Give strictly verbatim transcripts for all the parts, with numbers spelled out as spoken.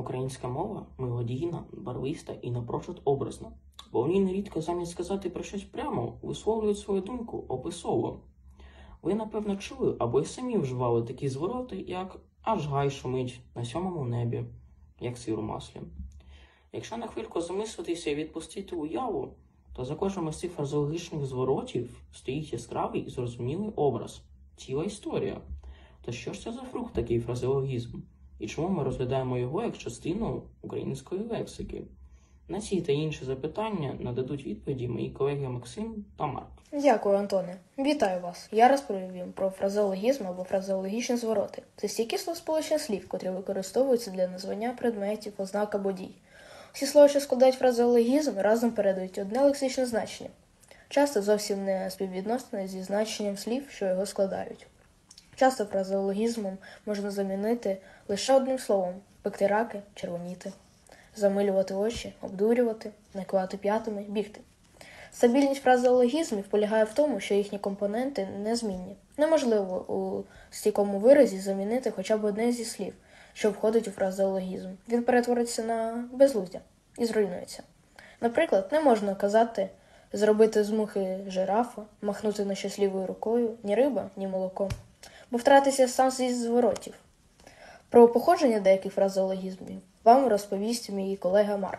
Українська мова мелодійна, барвиста і напрочуд образна, бо в ній нерідко замість сказати про щось прямо висловлюють свою думку описово. Ви, напевно, чули або й самі вживали такі звороти, як «аж гай шумить на сьомому небі», як сир у маслі. Якщо на хвильку замислитися і відпустити уяву, то за кожним із цих фразеологічних зворотів стоїть яскравий і зрозумілий образ – ціла історія. То що ж це за фрукт такий фразеологізм? І чому ми розглядаємо його як частину української лексики? На ці та інші запитання нададуть відповіді мої колеги Максим та Марк. Дякую, Антоне. Вітаю вас. Я розповім про фразеологізм або фразеологічні звороти. Це стільки словосполучень слів, котрі використовуються для названня предметів, ознак або дій. Всі слова, що складають фразеологізм, разом передають одне лексичне значення. Часто зовсім не співвідносне зі значенням слів, що його складають. Часто фразеологізмом можна замінити лише одним словом – пекти раки, червоніти, замилювати очі, обдурювати, накивати п'ятами, бігти. Стабільність фразеологізмів полягає в тому, що їхні компоненти незмінні. Неможливо у стійкому виразі замінити хоча б одне зі слів, що входить у фразеологізм. Він перетвориться на безглуздя і зруйнується. Наприклад, не можна казати «зробити з мухи жирафа», «махнути на щось лівою рукою», ні риба, ні молоко, бо втратиться сам зі зворотів. Про походження деяких фразеологізмів вам розповість мій колега Марк.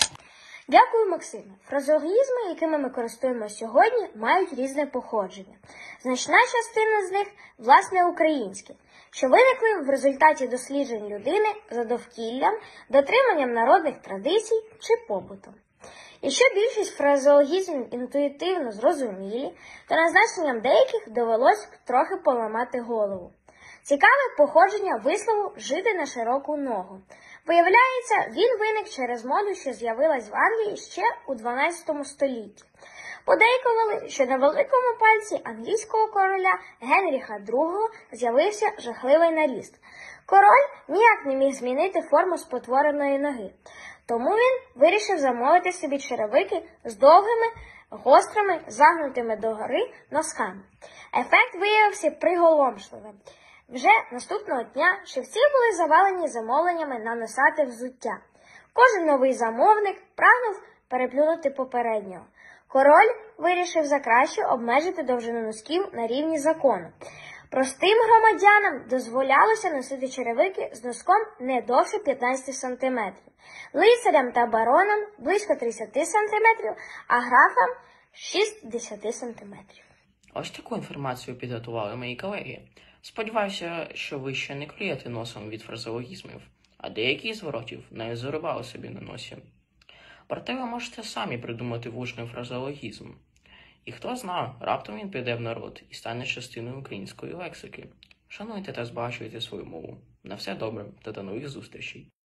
Дякую, Максиме. Фразеологізми, якими ми користуємося сьогодні, мають різне походження. Значна частина з них, власне, українські, що виникли в результаті досліджень людини за довкіллям, дотриманням народних традицій чи побутом. Якщо більшість фразеологізмів інтуїтивно зрозумілі, то над значенням деяких довелось трохи поламати голову. Цікаве походження вислову «жити на широку ногу». Виявляється, він виник через моду, що з'явилась в Англії ще у дванадцятому столітті. Подейкували, що на великому пальці англійського короля Генріха другого з'явився жахливий наріст. Король ніяк не міг змінити форму спотвореної ноги, тому він вирішив замовити собі черевики з довгими, гострими, загнутими догори носками. Ефект виявився приголомшливим. Вже наступного дня шевці були завалені замовленнями на носате взуття. Кожен новий замовник прагнув переплюнути попереднього. Король вирішив за краще обмежити довжину носків на рівні закону. Простим громадянам дозволялося носити черевики з носком не довше п'ятнадцяти сантиметрів, лицарям та баронам близько тридцяти сантиметрів, а графам шістдесят сантиметрів. Ось таку інформацію підготували мої колеги. Сподіваюся, що ви ще не клюєте носом від фразеологізмів, а деякі зворотів не зарубали собі на носі. Проте ви можете самі придумати влучний фразеологізм. І хто зна, раптом він піде в народ і стане частиною української лексики. Шануйте та збагачуйте свою мову. На все добре та до нових зустрічей!